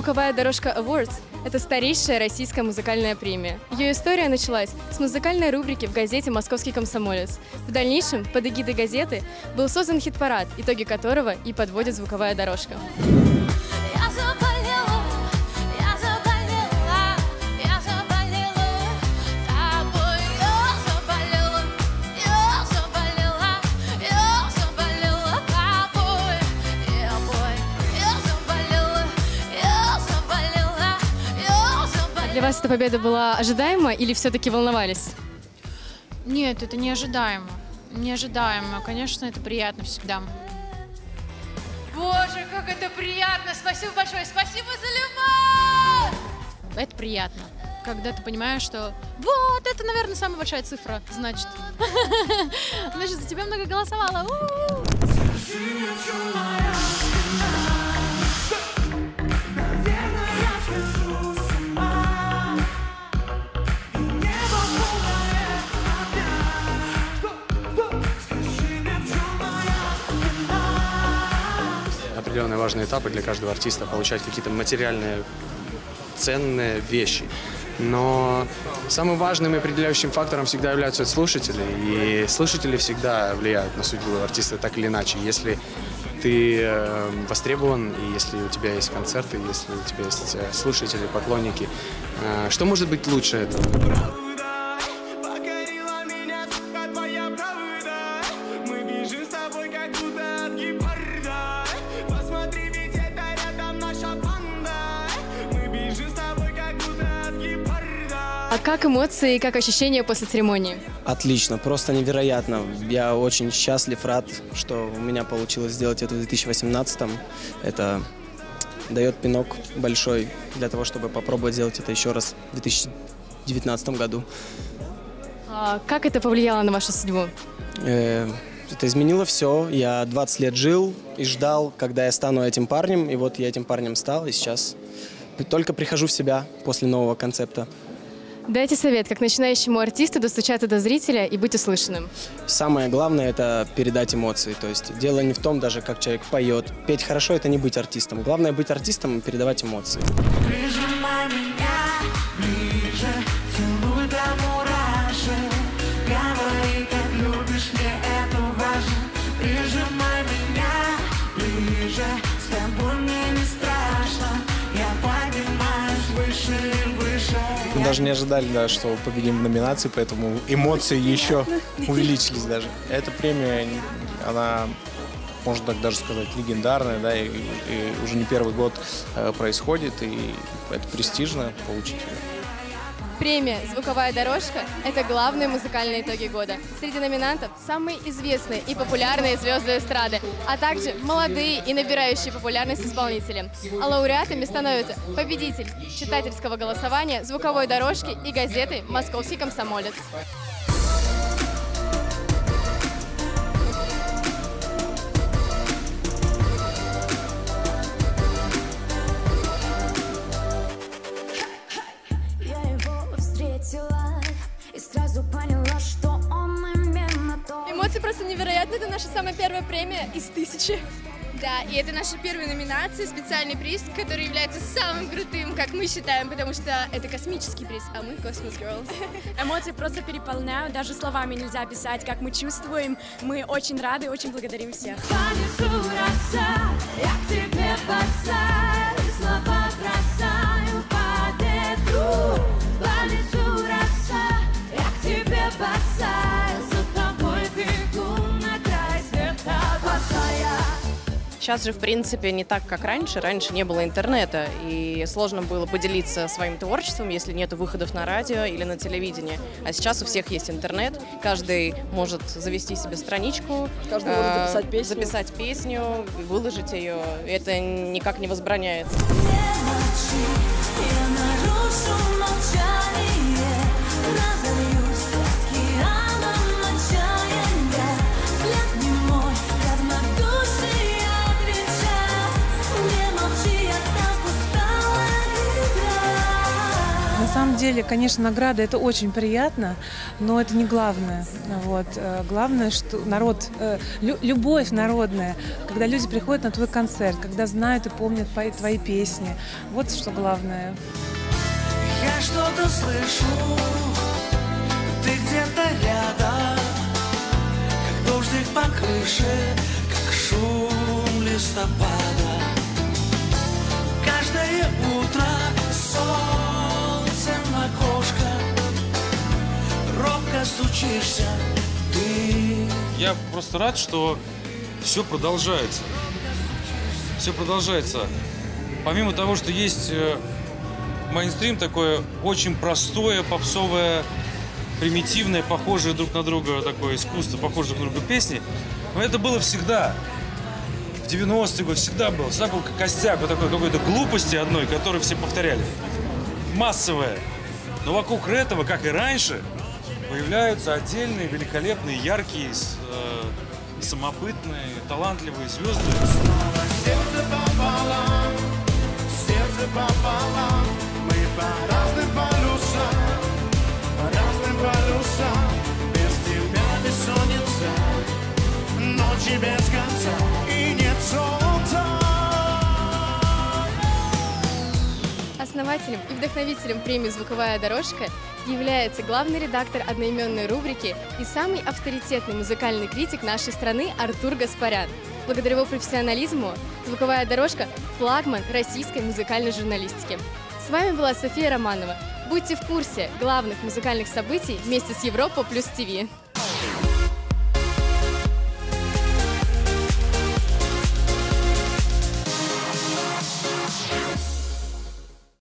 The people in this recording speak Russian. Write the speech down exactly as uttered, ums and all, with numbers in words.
«Звуковая дорожка Awards» — это старейшая российская музыкальная премия. Ее история началась с музыкальной рубрики в газете «Московский комсомолец». В дальнейшем под эгидой газеты был создан хит-парад, итоги которого и подводит «Звуковая дорожка». Для вас эта победа была ожидаема или все-таки волновались? Нет, это неожидаемо. Неожидаемо. Конечно, это приятно всегда. Боже, как это приятно! Спасибо большое! Спасибо за любовь! Это приятно. Когда ты понимаешь, что вот, это, наверное, самая большая цифра, значит. Значит, за тебя много голосовало. Определенные важные этапы для каждого артиста, получать какие-то материальные ценные вещи. Но самым важным и определяющим фактором всегда являются слушатели. И слушатели всегда влияют на судьбу артиста так или иначе. Если ты э, востребован, и если у тебя есть концерты, если у тебя есть слушатели, поклонники, э, что может быть лучше этого? А как эмоции и как ощущения после церемонии? Отлично, просто невероятно. Я очень счастлив, рад, что у меня получилось сделать это в две тысячи восемнадцатом. Это дает пинок большой для того, чтобы попробовать сделать это еще раз в две тысячи девятнадцатом году. А как это повлияло на вашу судьбу? Э, это изменило все. Я двадцать лет жил и ждал, когда я стану этим парнем. И вот я этим парнем стал, и сейчас только прихожу в себя после нового концепта. Дайте совет, как начинающему артисту достучаться до зрителя и быть услышанным. Самое главное – это передать эмоции. То есть дело не в том даже, как человек поет. Петь хорошо – это не быть артистом. Главное – быть артистом и передавать эмоции. Прижимай меня ближе, целуй до мурашек. Говори, как любишь, мне это важно. Прижимай меня ближе, с тобой мне не страшно. Я поднимаюсь выше и выше. Мы даже не ожидали, да, что победим в номинации, поэтому эмоции еще увеличились даже. Эта премия, она, можно так даже сказать, легендарная, да, и, и уже не первый год э, происходит, и это престижно получить ее. Премия «Звуковая дорожка» — это главные музыкальные итоги года. Среди номинантов самые известные и популярные звезды эстрады, а также молодые и набирающие популярность исполнители. А лауреатами становятся победитель читательского голосования, звуковой дорожки и газеты «Московский комсомолец». И сразу поняла, что он именно то. Эмоции просто невероятные. Это наша самая первая премия из тысячи. Да, и это наша первая номинация, специальный приз, который является самым крутым, как мы считаем, потому что это космический приз, а мы Cosmos Girls. Эмоции просто переполняют, даже словами нельзя описать, как мы чувствуем. Мы очень рады, очень благодарим всех. Понесу роса, я к тебе бросаю, слова бросаю по ветру. Понесу роса, я к тебе бросаю, за тобой бегу на край света босая. Сейчас же, в принципе, не так, как раньше. Раньше не было интернета, и сложно было поделиться своим творчеством, если нет выходов на радио или на телевидении. А сейчас у всех есть интернет, каждый может завести себе страничку, каждый э, может записать песню. записать песню, выложить ее. Это никак не возбраняется. Не молчи, я нарушу молчание, разольюсь океаном отчаяния. Взгляд не мой, равнодушие отвечает. Не молчи, я так устала играть. На самом деле деле, конечно, награда — это очень приятно, но это не главное. Вот. Главное, что народ, лю- любовь народная, когда люди приходят на твой концерт, когда знают и помнят твои песни. Вот что главное. Я что-то слышу, ты где-то рядом, как дождик по крыше, как шум листопада. Каждое утро солнце в окошко, робко стучишься ты. Я просто рад, что все продолжается. Все продолжается. Помимо того, что есть мейнстрим такое очень простое, попсовое, примитивное, похожее друг на друга такое искусство, похожее друг на друга песни, но это было всегда. В девяностые годы всегда было. Всегда был костяк вот такой какой-то глупости одной, которую все повторяли. Массовая. Но вокруг этого, как и раньше, появляются отдельные, великолепные, яркие, э, самобытные, талантливые звезды. Сердце пополам, сердце пополам, мы по разным полюсам, по разным полюсам. Без тебя бессонница, ночи без конца и нет солнца. Основателем и вдохновителем премии «Звуковая дорожка» является главный редактор одноименной рубрики и самый авторитетный музыкальный критик нашей страны Артур Гаспарян. Благодаря его профессионализму «Звуковая дорожка» – флагман российской музыкальной журналистики. С вами была София Романова. Будьте в курсе главных музыкальных событий вместе с Европа Плюс ТВ.